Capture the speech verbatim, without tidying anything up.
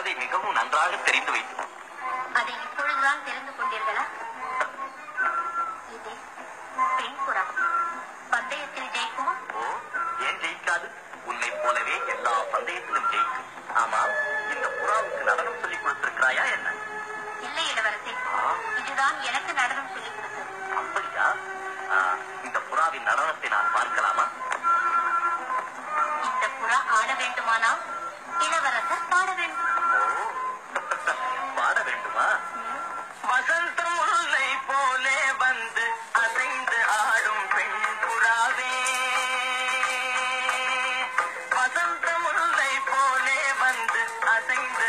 மனதை மிகவும் நன்றாக தெரிந்து வைத்தோம். அதை இப்பொழுதுதான் தெரிந்து கொண்டீர்களா? இது பெண் புறா பந்தயத்தில் ஜெயிக்குமா? ஓ, ஏன் ஜெயிக்காது? உன்னை போலவே எல்லா பந்தயத்திலும் ஜெயிக்கும். ஆமா, இந்த புறாவுக்கு நடனம் சொல்லிக் கொடுத்திருக்கிறாயா என்ன? இல்லை இளவரசே, இதுதான் எனக்கு நடனம் சொல்லிக் கொடுத்தது. அப்படியா? இந்த புறாவின் நடனத்தை நான் பார்க்கலாமா? இந்த புறா ஆட வேண்டுமானால் இளவரசர் பாட வேண்டும். பாட வேண்டுமா? வசந்தம் முல்லை போலே வந்து அசைந்து ஆடும் பெண் புறாவே, வசந்த முல்லை போலே வந்து அசைந்து